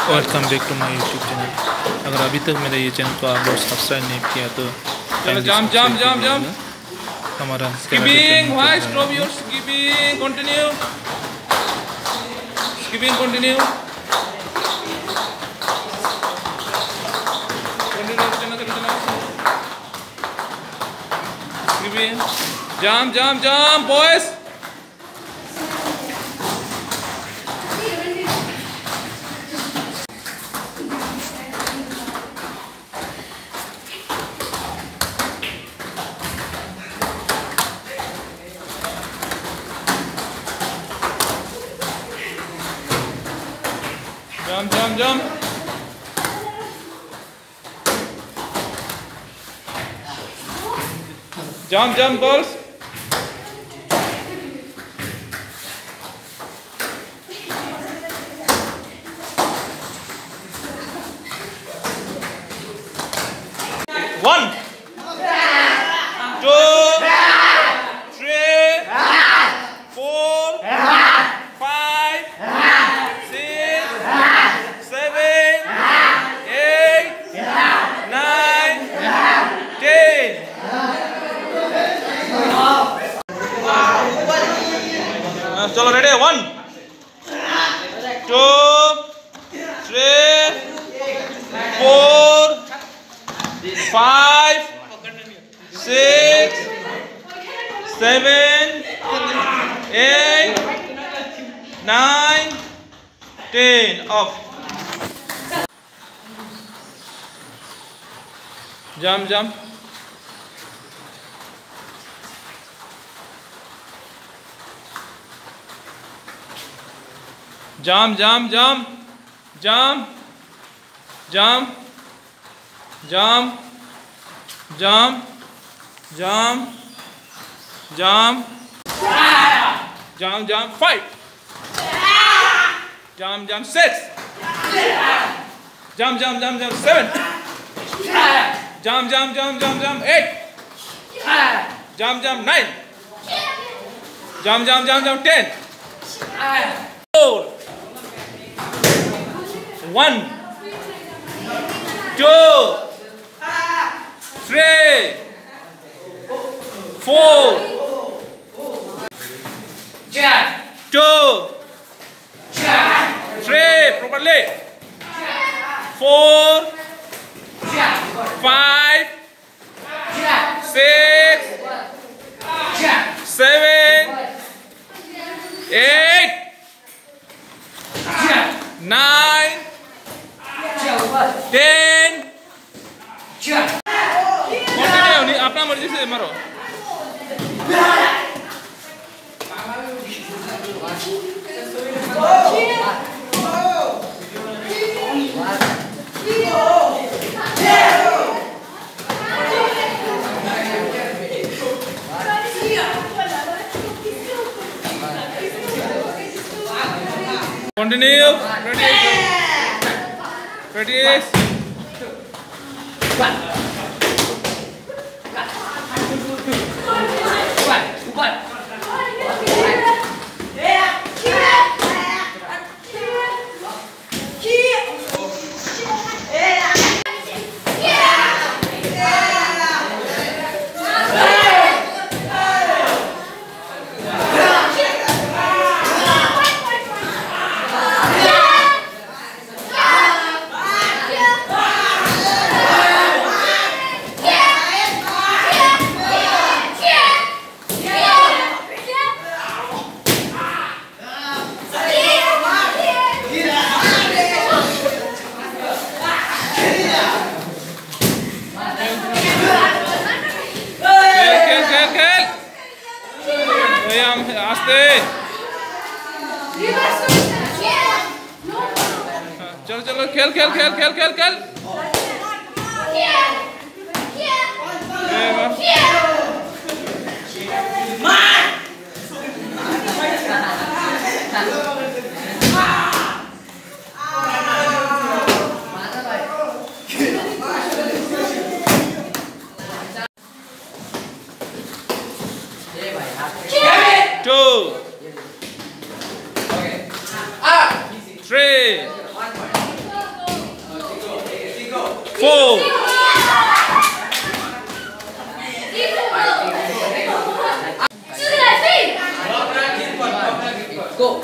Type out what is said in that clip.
Welcome back to my YouTube channel. अगर अभी तक मेरा ये चैनल को आप लोग सब्सक्राइब नहीं किया तो जंप हमारा skipping why stop your skipping continue continue skipping jump boys jump girls One, two, three, four, five, six, seven, eight, nine, 10. चलो ready 1, 2, 3, 4, 5, 6, 7, 8, 9, 10. Off. Jump. Jump. Fight. Jump 6. Jump 7. Jump 8. Jump 9. Jump 10. 4. 1, 2, 3, 4. 2, 3 properly. 4, 5, 6, 7, 8, 9, 10. Continue. नहीं अपना मर्जी से मारो. Continue. Ready? चलो खेल 2, 3, 4 Go.